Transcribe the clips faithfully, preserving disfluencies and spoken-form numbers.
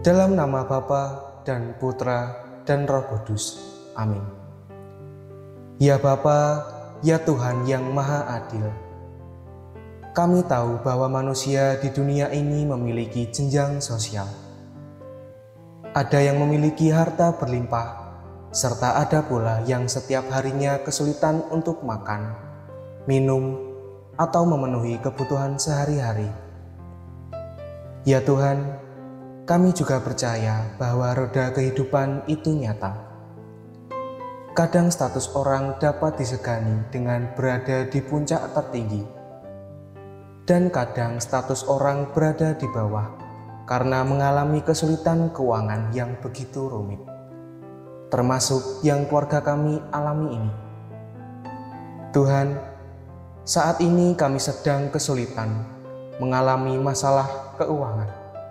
Dalam nama Bapa dan Putra dan Roh Kudus. Amin. Ya Bapa, ya Tuhan yang Maha Adil, kami tahu bahwa manusia di dunia ini memiliki jenjang sosial. Ada yang memiliki harta berlimpah, serta ada pula yang setiap harinya kesulitan untuk makan, minum, atau memenuhi kebutuhan sehari-hari. Ya Tuhan, kami juga percaya bahwa roda kehidupan itu nyata. Kadang status orang dapat disegani dengan berada di puncak tertinggi, dan kadang status orang berada di bawah karena mengalami kesulitan keuangan yang begitu rumit, termasuk yang keluarga kami alami ini. Tuhan, saat ini kami sedang kesulitan mengalami masalah keuangan.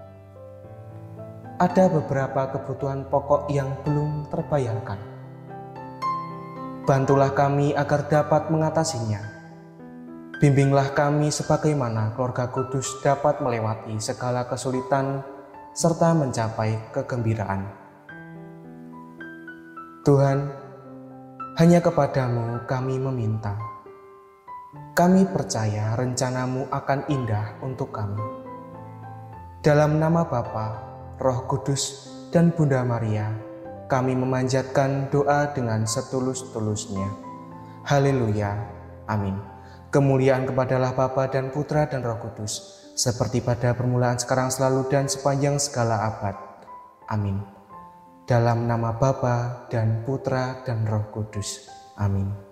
Ada beberapa kebutuhan pokok yang belum terbayarkan. Bantulah kami agar dapat mengatasinya. Bimbinglah kami sebagaimana keluarga kudus dapat melewati segala kesulitan serta mencapai kegembiraan. Tuhan, hanya kepadamu kami meminta. Kami percaya rencanamu akan indah untuk kami. Dalam nama Bapa, Roh Kudus, dan Bunda Maria, kami memanjatkan doa dengan setulus-tulusnya. Haleluya. Amin. Kemuliaan kepadalah Bapa dan Putra dan Roh Kudus, seperti pada permulaan, sekarang, selalu, dan sepanjang segala abad. Amin. Dalam nama Bapa dan Putra dan Roh Kudus. Amin.